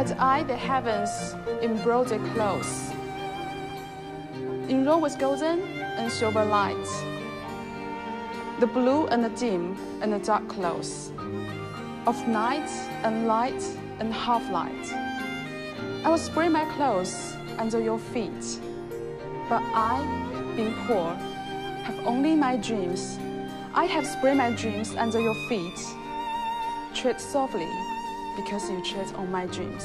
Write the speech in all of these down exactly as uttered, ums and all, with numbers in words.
Had I the heavens in broader clothes, enrolled with golden and silver light, the blue and the dim and the dark clothes, of night and light and half-light, I will spread my clothes under your feet. But I, being poor, have only my dreams. I have spread my dreams under your feet. Tread softly, because you tread on my dreams.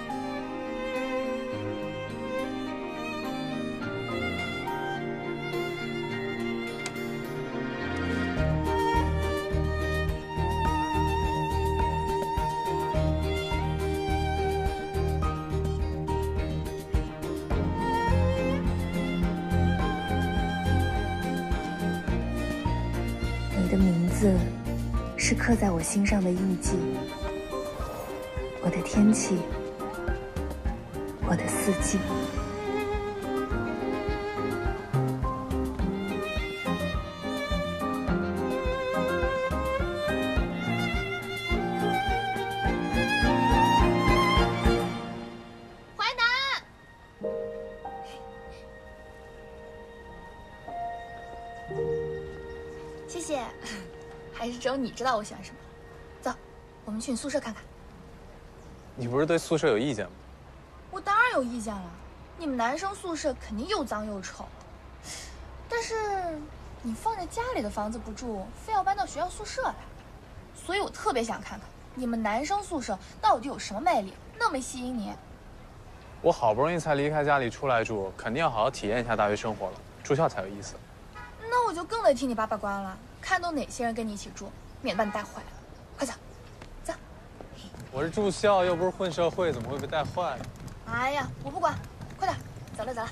你的名字是刻在我心上的印记，我的天气，我的四季。 淮南，谢谢。还是只有你知道我喜欢什么。走，我们去你宿舍看看。 你不是对宿舍有意见吗？ 我当然有意见了，你们男生宿舍肯定又脏又臭。但是你放在家里的房子不住，非要搬到学校宿舍来，所以我特别想看看你们男生宿舍到底有什么魅力，那么吸引你。 我好不容易才离开家里出来住，肯定要好好体验一下大学生活了，住校才有意思。 那我就更得替你把把关了，看都哪些人跟你一起住，免得把你带坏了。快走，走。 我是住校，又不是混社会，怎么会被带坏呢？ 哎呀，我不管，快点，走了走了。